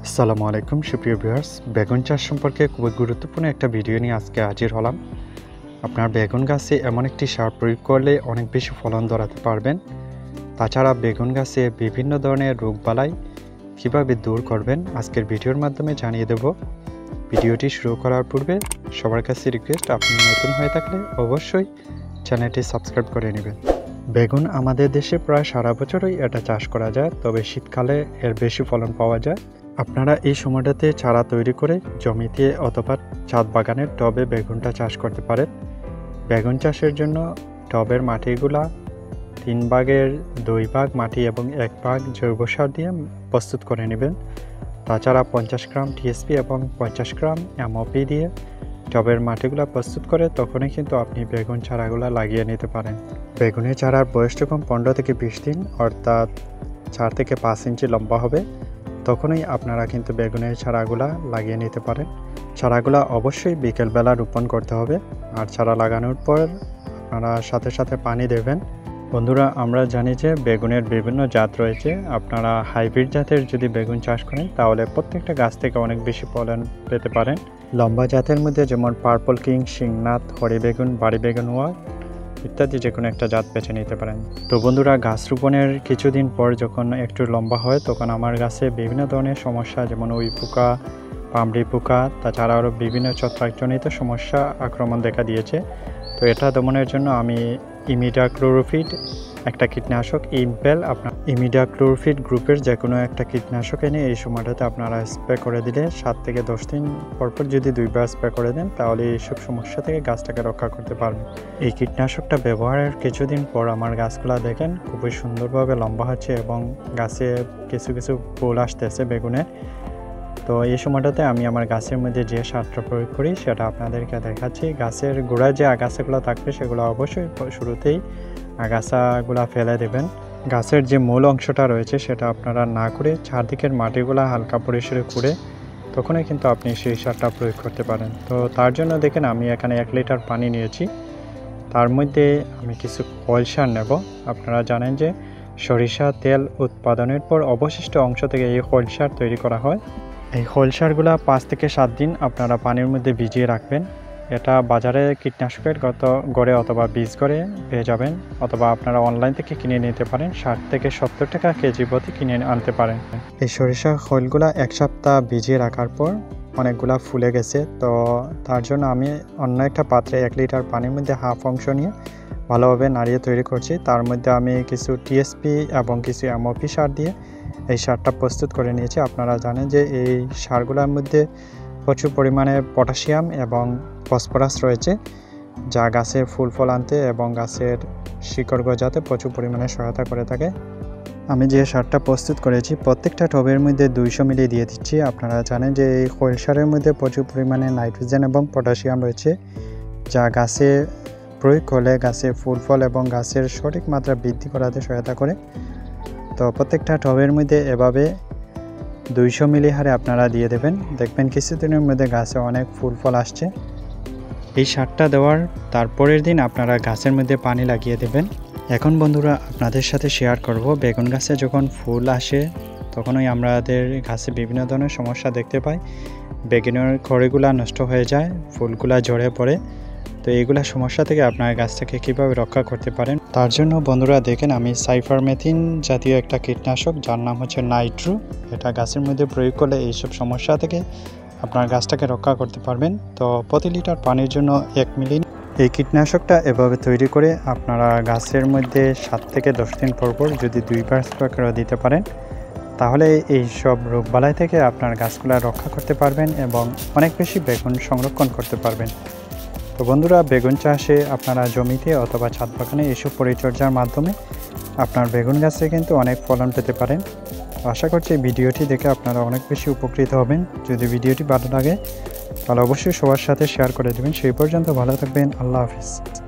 আসসালামু আলাইকুম সুপ্রিয় ভিউয়ার্স, বেগুন চাষ সম্পর্কে খুবই গুরুত্বপূর্ণ একটা ভিডিও নিয়ে আজকে হাজির হলাম। আপনার বেগুন গাছে এমন একটি সার প্রয়োগ করলে অনেক বেশি ফলন ধরাতে পারবেন। তাছাড়া বেগুন গাছে বিভিন্ন ধরনের রোগবালাই কীভাবে দূর করবেন আজকের ভিডিওর মাধ্যমে জানিয়ে দেব। ভিডিওটি শুরু করার পূর্বে সবার কাছে রিকোয়েস্ট, আপনি নতুন হয়ে থাকলে অবশ্যই চ্যানেলটি সাবস্ক্রাইব করে নেবেন। বেগুন আমাদের দেশে প্রায় সারা বছরই এটা চাষ করা যায়, তবে শীতকালে এর বেশি ফলন পাওয়া যায়। আপনারা এই সময়টাতে চারা তৈরি করে জমিতে অথবা ছাদ বাগানের টবে বেগুনটা চাষ করতে পারেন। বেগুন চাষের জন্য টবের মাটিগুলা 3 ভাগের 2 ভাগ মাটি এবং 1 ভাগ জৈব সার দিয়ে প্রস্তুত করে নেবেন। তাছাড়া 50 গ্রাম টিএসপি এবং 50 গ্রাম এমওপি দিয়ে টবের মাটিগুলা প্রস্তুত করে তখনই কিন্তু আপনি বেগুন চারাগুলা লাগিয়ে নিতে পারেন। বেগুনের চারার বয়স যখন 15 থেকে 20 দিন অর্থাৎ 4 থেকে 5 ইঞ্চি লম্বা হবে, তখনই আপনারা কিন্তু বেগুনের চারাগুলা লাগিয়ে নিতে পারেন। চারাগুলা অবশ্যই বিকেলবেলা রোপণ করতে হবে, আর চারা লাগানোর পর আপনারা সাথে সাথে পানি দেবেন। বন্ধুরা, আমরা জানি যে বেগুনের বিভিন্ন জাত রয়েছে। আপনারা হাইব্রিড জাতের যদি বেগুন চাষ করেন তাহলে প্রত্যেকটা গাছ থেকে অনেক বেশি ফলন পেতে পারেন। লম্বা জাতের মধ্যে যেমন পার্পল কিং, সিংনাথ, হরি বেগুন, বাড়ি বেগুন ইত্যাদি যে কোনো একটা জাত বেছে নিতে পারেন। তো বন্ধুরা, গাছ রোপণের কিছুদিন পর যখন একটু লম্বা হয় তখন আমার গাছে বিভিন্ন ধরনের সমস্যা, যেমন উই পোকা, পামড়ি পোকা, তাছাড়া আরও বিভিন্ন ছত্রাকজনিত সমস্যা আক্রমণ দেখা দিয়েছে। তো এটা দমনের জন্য আমি ইমিডাক্লোরোফিড একটা কীটনাশক ইম্পেল, আপনার ইমিডাক্লোরোফিড গ্রুপের যে কোনো একটা কীটনাশক এনে এই সময়টাতে আপনারা স্প্রে করে দিলে 7 থেকে 10 দিন পরপর যদি 2 বার স্প্রে করে দেন তাহলে এইসব সমস্যা থেকে গাছটাকে রক্ষা করতে পারবেন। এই কীটনাশকটা ব্যবহারের কিছুদিন পর আমার গাছগুলো দেখেন খুবই সুন্দরভাবে লম্বা হচ্ছে এবং গাছে কিছু কিছু ফুল আসতেছে বেগুনে। তো এই সময়টাতে আমি আমার গাছের মধ্যে যে সারটা প্রয়োগ করি সেটা আপনাদেরকে দেখাচ্ছি। গাছের গোড়ায় যে আগাছাগুলো থাকবে সেগুলো অবশ্যই শুরুতেই আগাছাগুলা ফেলে দেবেন। গাছের যে মূল অংশটা রয়েছে সেটা আপনারা না করে চারদিকের মাটিগুলা হালকা পরিসরে খুঁড়ে তখনই কিন্তু আপনি সেই সারটা প্রয়োগ করতে পারেন। তো তার জন্য দেখেন আমি এখানে 1 লিটার পানি নিয়েছি, তার মধ্যে আমি কিছু খৈল সার নেব। আপনারা জানেন যে সরিষা তেল উৎপাদনের পর অবশিষ্ট অংশ থেকে এই খৈল সার তৈরি করা হয়। এই খৈল সারগুলা 5 থেকে 7 দিন আপনারা পানির মধ্যে ভিজিয়ে রাখবেন। এটা বাজারে কীটনাশকের গড়ে অথবা বীজ গড়ে পেয়ে যাবেন, অথবা আপনারা অনলাইন থেকে কিনে নিতে পারেন। 60 থেকে 70 টাকা কেজি প্রতি কিনে আনতে পারেন। এই সরিষা খৈলগুলা 1 সপ্তাহ ভিজিয়ে রাখার পর অনেকগুলা ফুলে গেছে। তো তার জন্য আমি অন্য একটা পাত্রে 1 লিটার পানির মধ্যে হাফ অংশ নিয়ে ভালোভাবে নাড়িয়ে তৈরি করছি। তার মধ্যে আমি কিছু টিএসপি এবং কিছু এমওপি সার দিয়ে এই সারটা প্রস্তুত করে নিয়েছি। আপনারা জানেন যে এই সারগুলোর মধ্যে প্রচুর পরিমাণে পটাশিয়াম এবং ফসফরাস রয়েছে, যা গাছে ফুল ফল আনতে এবং গাছের শিকড় গজাতে প্রচুর পরিমাণে সহায়তা করে থাকে। আমি যে সারটা প্রস্তুত করেছি প্রত্যেকটা টবের মধ্যে 200 মিলি দিয়ে দিচ্ছি। আপনারা জানেন যে এই খৈল সারের মধ্যে প্রচুর পরিমাণে নাইট্রোজেন এবং পটাশিয়াম রয়েছে, যা গাছে প্রয়োগ করলে গাছে ফুল ফল এবং গাছের সঠিক মাত্রা বৃদ্ধি করাতে সহায়তা করে। তো প্রত্যেকটা টবের মধ্যে এভাবে 200 মিলি হারে আপনারা দিয়ে দেবেন। দেখবেন কিছুদিনের মধ্যে গাছে অনেক ফুল ফল আসছে। এই সারটা দেওয়ার তারপরের দিন আপনারা গাছের মধ্যে পানি লাগিয়ে দেবেন। এখন বন্ধুরা, আপনাদের সাথে শেয়ার করব বেগুন গাছে যখন ফুল আসে তখনই আমাদের গাছে বিভিন্ন ধরনের সমস্যা দেখতে পাই। বেগুনের খড়িগুলা নষ্ট হয়ে যায়, ফুলগুলা ঝরে পড়ে। তো এইগুলা সমস্যা থেকে আপনার গাছটাকে কীভাবে রক্ষা করতে পারেন তার জন্য বন্ধুরা দেখেন আমি সাইফারমেথিন জাতীয় একটা কীটনাশক, যার নাম হচ্ছে নাইট্রো, এটা গাছের মধ্যে প্রয়োগ করলে এইসব সমস্যা থেকে আপনার গাছটাকে রক্ষা করতে পারবেন। তো প্রতি লিটার পানির জন্য 1 মিলি এই কীটনাশকটা এভাবে তৈরি করে আপনারা গাছের মধ্যে 7 থেকে 10 দিন পর যদি 2 বার স্প্রে করে দিতে পারেন তাহলে এই সব রোগবালাই থেকে আপনার গাছগুলা রক্ষা করতে পারবেন এবং অনেক বেশি বেগুন সংরক্ষণ করতে পারবেন। তো বন্ধুরা, বেগুন চাষে আপনারা জমিতে অথবা ছাদ বাগানে এইসব পরিচর্যার মাধ্যমে আপনার বেগুন গাছে কিন্তু অনেক ফলন পেতে পারেন। আশা করছি ভিডিওটি দেখে আপনারা অনেক বেশি উপকৃত হবেন। যদি ভিডিওটি ভালো লাগে তাহলে অবশ্যই সবার সাথে শেয়ার করে দেবেন। সেই পর্যন্ত ভালো থাকবেন। আল্লাহ হাফিজ।